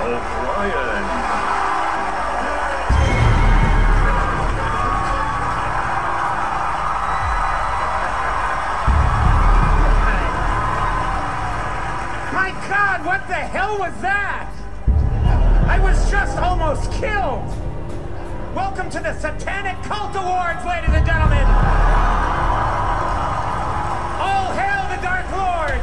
O'Brien. My God, what the hell was that? I was just almost killed. Welcome to the Satanic Cult Awards, ladies and gentlemen. All hail the Dark Lord.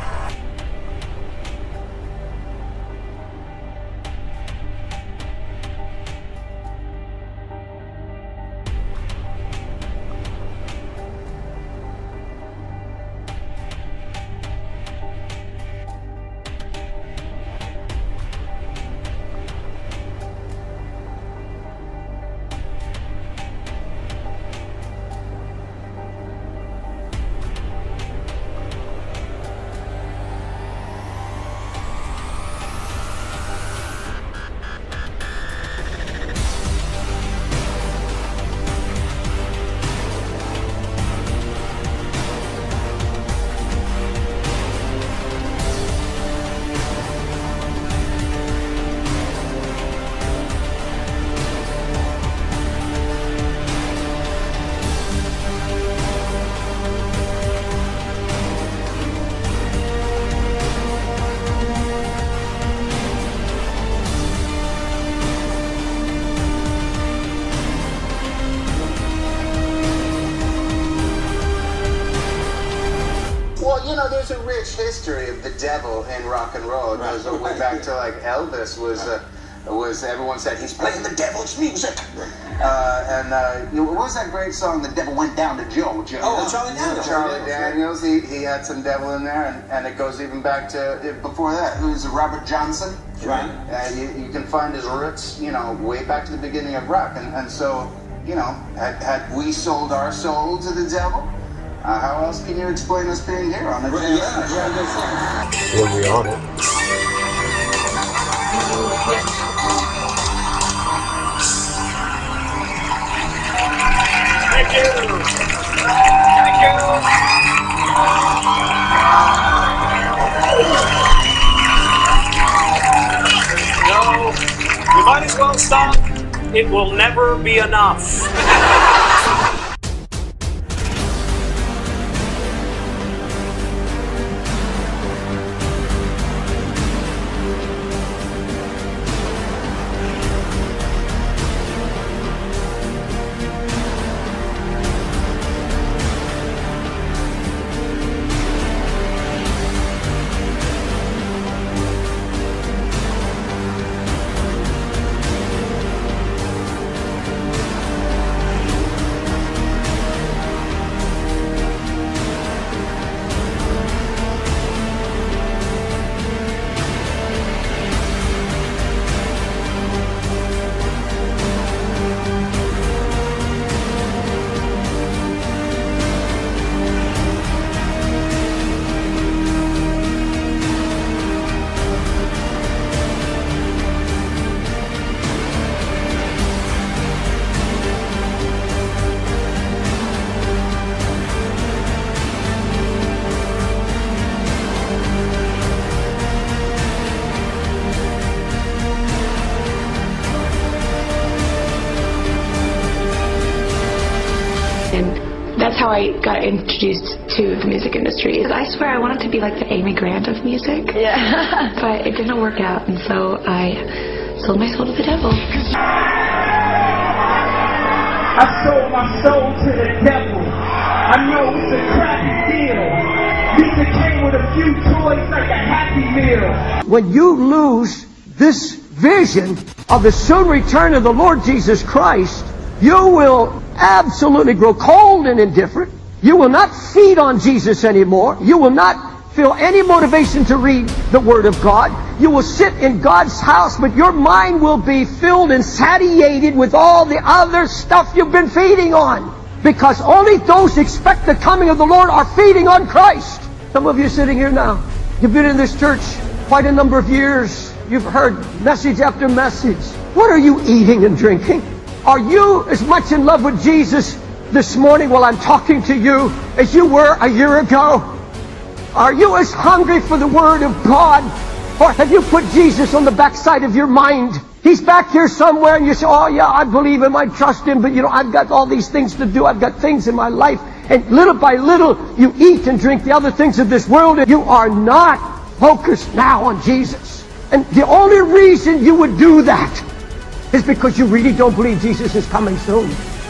Well, you know, there's a rich history of the devil in rock and roll. It goes all the way back to like Elvis was everyone said he's playing the devil's music. What was that great song? The Devil Went Down to Georgia. Oh, Charlie Daniels. Charlie Daniels. He had some devil in there, and it goes even back to before that. Who's Robert Johnson? Right. You can find his roots, you know, way back to the beginning of rock, and so, you know, had we sold our soul to the devil? How else can you explain us being here on the channel? When we on it. Thank you. Thank you. No, we might as well stop. It will never be enough. And that's how I got introduced to the music industry. I swear I wanted to be like the Amy Grant of music. Yeah. But it didn't work out, and so I sold my soul to the devil. I sold my soul to the devil. I know it's a crappy deal. Music came with a few toys like a Happy Meal. When you lose this vision of the soon return of the Lord Jesus Christ, you will absolutely grow cold and indifferent. You will not feed on Jesus anymore. You will not feel any motivation to read the Word of God. You will sit in God's house, but your mind will be filled and satiated with all the other stuff you've been feeding on. Because only those who expect the coming of the Lord are feeding on Christ. Some of you sitting here now, you've been in this church quite a number of years. You've heard message after message. What are you eating and drinking? Are you as much in love with Jesus this morning while I'm talking to you as you were a year ago? Are you as hungry for the Word of God Or have you put Jesus on the backside of your mind? He's back here somewhere and you say, oh yeah, I believe him, I trust him, but you know, I've got all these things to do. I've got things in my life. And little by little, you eat and drink the other things of this world, and you are not focused now on Jesus. And the only reason you would do that is because you really don't believe Jesus is coming soon.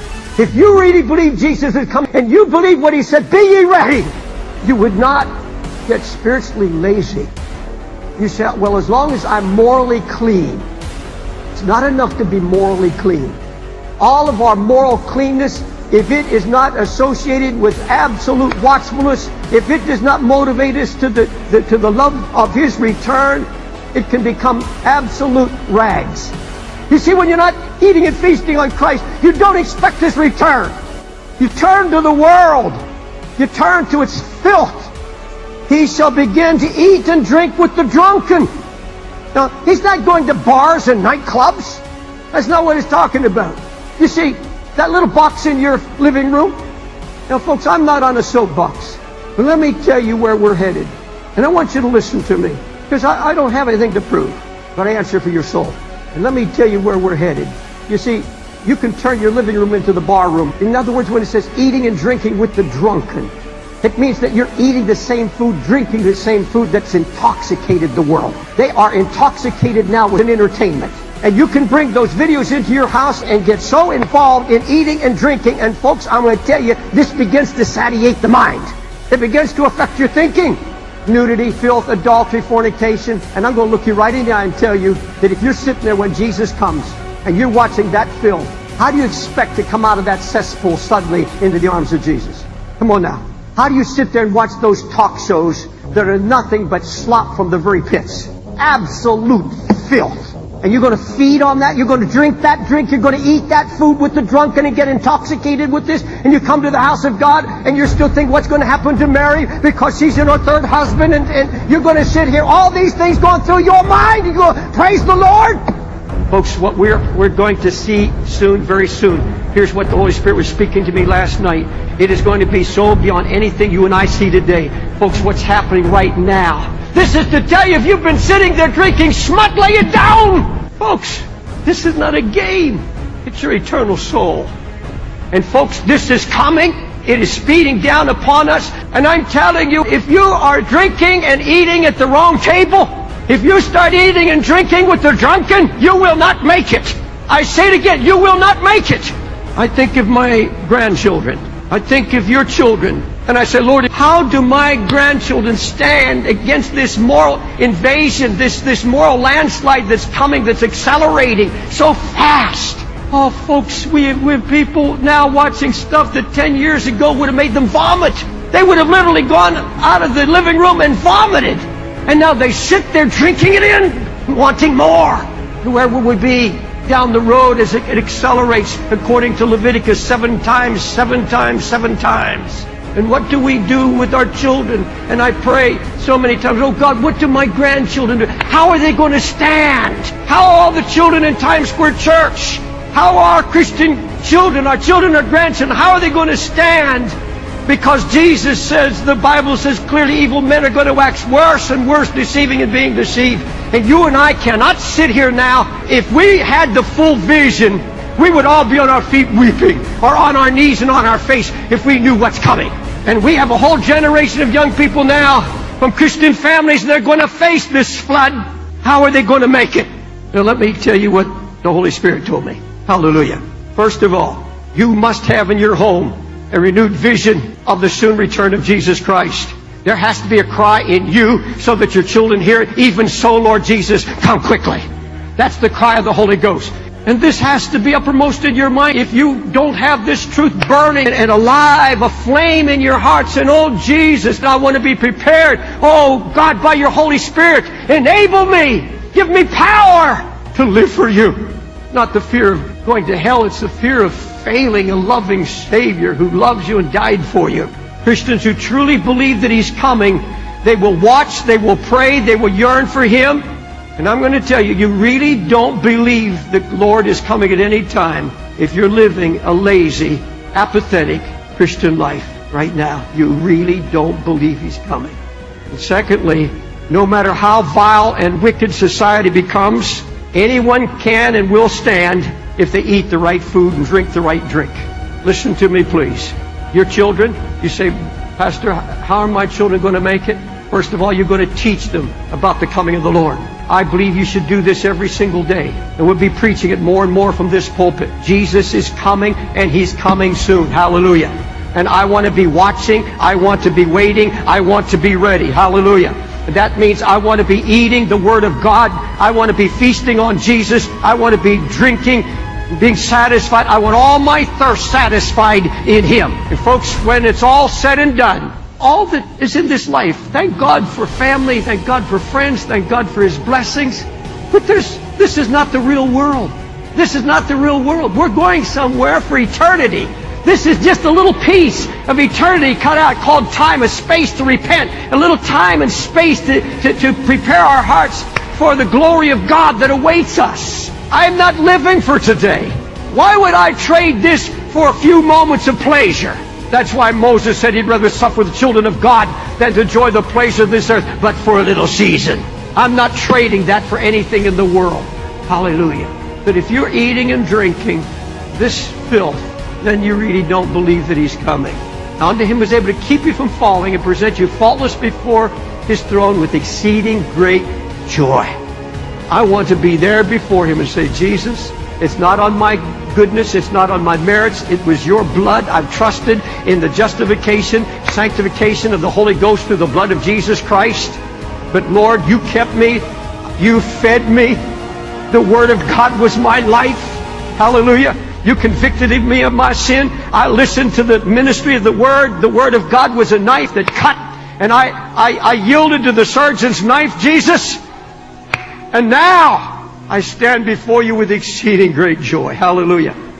If you really believe Jesus is coming, and you believe what he said, be ye ready, you would not get spiritually lazy. You say, well, as long as I'm morally clean. It's not enough to be morally clean. All of our moral cleanness, if it is not associated with absolute watchfulness, if it does not motivate us to the love of his return, it can become absolute rags. You see, when you're not eating and feasting on Christ, you don't expect his return. You turn to the world. You turn to its filth. He shall begin to eat and drink with the drunken. Now, he's not going to bars and nightclubs. That's not what he's talking about. You see, that little box in your living room. Now, folks, I'm not on a soapbox. But let me tell you where we're headed. And I want you to listen to me. Because I don't have anything to prove. But I answer for your soul. And let me tell you where we're headed. You see, you can turn your living room into the bar room. In other words, when it says eating and drinking with the drunken, it means that you're eating the same food, drinking the same food that's intoxicated the world. They are intoxicated now with an entertainment. And you can bring those videos into your house and get so involved in eating and drinking. And folks, I'm going to tell you, this begins to satiate the mind. It begins to affect your thinking. Nudity, filth, adultery, fornication. And I'm going to look you right in the eye and tell you that if you're sitting there when Jesus comes and you're watching that film, how do you expect to come out of that cesspool suddenly into the arms of Jesus? Come on now. How do you sit there and watch those talk shows that are nothing but slop from the very pits? Absolute filth. And you're going to feed on that? You're going to drink that drink? You're going to eat that food with the drunken and get intoxicated with this? And you come to the house of God and you're still thinking what's going to happen to Mary because she's in her third husband, and you're going to sit here, all these things going through your mind. You go, praise the Lord. Folks, what we're going to see soon, very soon. Here's what the Holy Spirit was speaking to me last night. It is going to be so beyond anything you and I see today. Folks, what's happening right now? This is to tell you, if you've been sitting there drinking smut, lay it down! Folks, this is not a game. It's your eternal soul. And folks, this is coming. It is speeding down upon us. And I'm telling you, if you are drinking and eating at the wrong table, if you start eating and drinking with the drunken, you will not make it. I say it again, you will not make it. I think of my grandchildren. I think of your children. And I say, Lord, how do my grandchildren stand against this moral invasion, this moral landslide that's coming, that's accelerating so fast? Oh, folks, we have people now watching stuff that 10 years ago would have made them vomit. They would have literally gone out of the living room and vomited. And now they sit there drinking it in, wanting more. Where will we be down the road as it accelerates according to Leviticus 7 times, 7 times, 7 times? And what do we do with our children? And I pray so many times, oh God, what do my grandchildren do? How are they going to stand? How are all the children in Times Square Church? How are our Christian children, our grandchildren, how are they going to stand? Because Jesus says, the Bible says clearly, evil men are going to wax worse and worse, deceiving and being deceived. And you and I cannot sit here now. If we had the full vision, we would all be on our feet weeping, or on our knees and on our face if we knew what's coming. And we have a whole generation of young people now from Christian families, and they're going to face this flood. How are they going to make it? Now let me tell you what the Holy Spirit told me. Hallelujah. First of all, you must have in your home a renewed vision of the soon return of Jesus Christ. There has to be a cry in you so that your children hear it. Even so, Lord Jesus, come quickly. That's the cry of the Holy Ghost. And this has to be uppermost in your mind. If you don't have this truth burning and alive, a flame in your hearts, and oh Jesus, I want to be prepared. Oh God, by your Holy Spirit, enable me. Give me power to live for you. Not the fear of going to hell, it's the fear of failing a loving Savior who loves you and died for you. Christians who truly believe that He's coming, they will watch, they will pray, they will yearn for Him. And I'm going to tell you, you really don't believe the Lord is coming at any time if you're living a lazy, apathetic Christian life right now. You really don't believe He's coming. And secondly, No matter how vile and wicked society becomes, anyone can and will stand if they eat the right food and drink the right drink. Listen to me, please. Your children, you say, Pastor, how are my children going to make it? First of all, you're going to teach them about the coming of the Lord. I believe you should do this every single day. And we'll be preaching it more and more from this pulpit. Jesus is coming, and He's coming soon. Hallelujah. And I want to be watching. I want to be waiting. I want to be ready. Hallelujah. And that means I want to be eating the Word of God. I want to be feasting on Jesus. I want to be drinking, being satisfied. I want all my thirst satisfied in Him. And folks, when it's all said and done, all that is in this life, thank God for family, thank God for friends, thank God for His blessings. But this is not the real world. This is not the real world. We're going somewhere for eternity. This is just a little piece of eternity cut out called time, a space to repent, a little time and space to prepare our hearts for the glory of God that awaits us. I am not living for today. Why would I trade this for a few moments of pleasure? That's why Moses said he'd rather suffer with the children of God than to enjoy the pleasure of this earth, but for a little season. I'm not trading that for anything in the world. Hallelujah. But if you're eating and drinking this filth, then you really don't believe that He's coming. Unto Him was able to keep you from falling and present you faultless before His throne with exceeding great joy. I want to be there before Him and say, Jesus, it's not on my goodness, it's not on my merits, it was your blood. I've trusted in the justification, sanctification of the Holy Ghost through the blood of Jesus Christ. But Lord, you kept me, you fed me. The Word of God was my life. Hallelujah. You convicted me of my sin. I listened to the ministry of the Word. The Word of God was a knife that cut, and I yielded to the surgeon's knife, Jesus. And now I stand before you with exceeding great joy. Hallelujah.